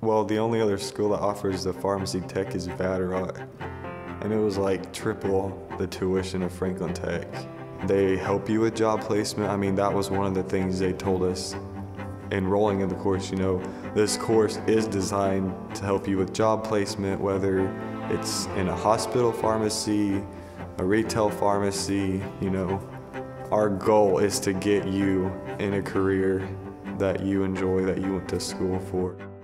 Well, the only other school that offers the pharmacy tech is Vatterott, and it was like triple the tuition of Franklin Tech. They help you with job placement. I mean, that was one of the things they told us enrolling in the course. You know, this course is designed to help you with job placement, whether it's in a hospital pharmacy, a retail pharmacy. You know, our goal is to get you in a career that you enjoy, that you went to school for.